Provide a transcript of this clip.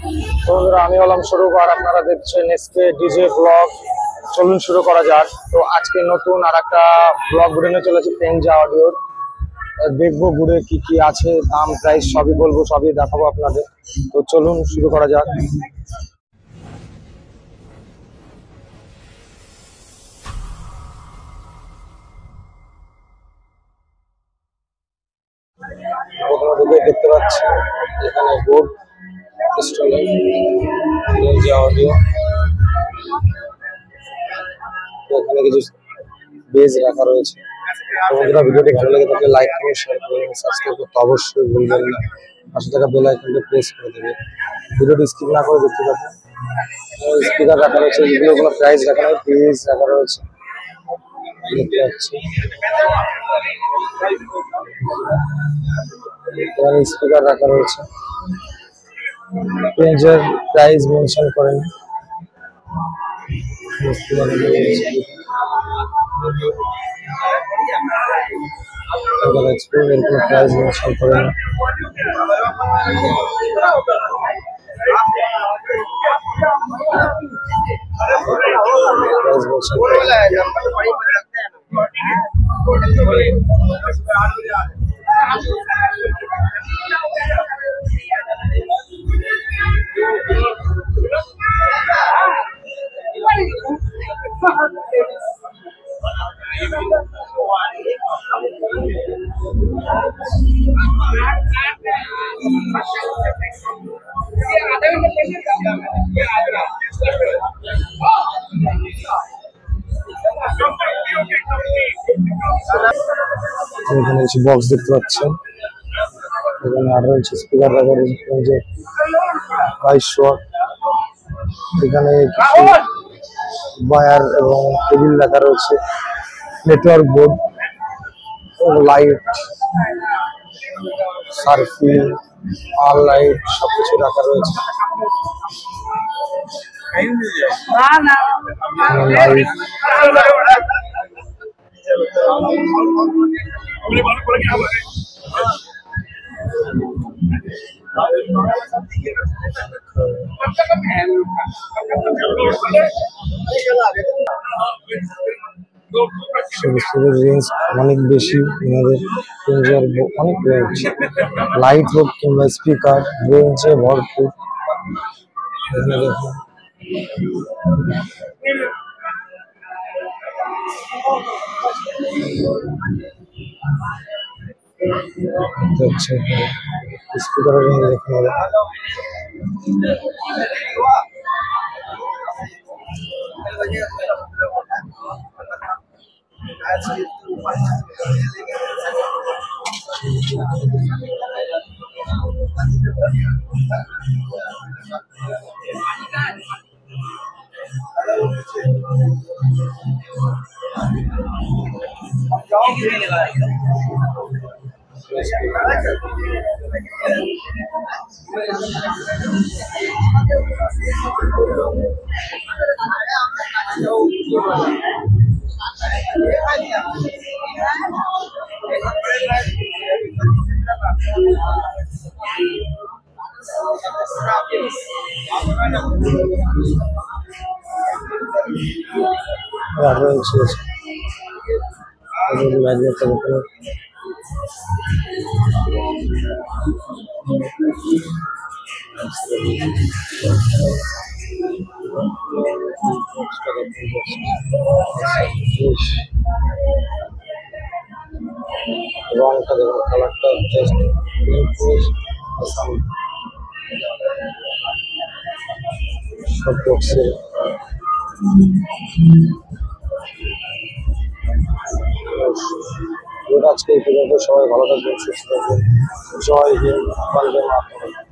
তো বন্ধুরা, আমি হলাম স্বরূপ আর আপনারা দেখছেন এসকে ডিজে ব্লগ। চলুন শুরু করা যাক। তো আজকে নতুন আর একটা ব্লগ ভিডিও নিয়ে চলেছে পেঞ্জা অডিওর। দেখবো ঘুরে কি কি আছে, দাম প্রাইস সবই বলবো, সবই দেখাবো আপনাদের। তো চলুন শুরু করা যাক। দেখতে পাচ্ছি এখানে বোর্ড স্টলে পেঞ্জা অডিও। এখানে কিছু বেজ রাখা রয়েছে। বন্ধুরা, ভিডিওটি ভালো লেগে থাকলে লাইক করুন, শেয়ার করুন, সাবস্ক্রাইব করতে অবশ্যই ভুলবেন না। পাশে থাকা বেল আইকনটি প্রেস করে দেবেন। ভিডিওটি স্কিপ না করে দেখতে পাবেন। স্পিকার রাখা রয়েছে, যেগুলো কোনো প্রাইস রাখা রয়েছে, পেজ রাখা রয়েছে দেখতে পাচ্ছি। এখানে স্পিকার রাখা রয়েছে, পেঞ্জার প্রাইস মেনশন করেন। প্রাইস মেনশন করে না। এখানে কিছু বক্স দেখতে পাচ্ছেন। এখানে আরো রয়েছে স্পিকার রাখা রয়েছে 22 ওয়াট। এখানে কিছু ওয়্যার এবং কেবল রাখা রয়েছে, নেটওয়ার্ক বোর্ড, লাইট, সার্ফিং, আর লাইট সবকিছু রাখা রয়েছে। লাইট রেঞ্জ অনেক বেশি, অনেক রেঞ্জ, লাইট হোক কিংবা স্পিকার রেঞ্জে ভরপুর। এখানে দেখুন স্পিকারের রেঞ্জ দেখুন। রংটা দেখুন, কালারটা জাস্ট সব বক্সে। আজকে এই পর্যন্ত। সবাই ভালো থাকবেন, সুস্থ থাকবেন। জয় হিন্দ, বন্দে মাতরম।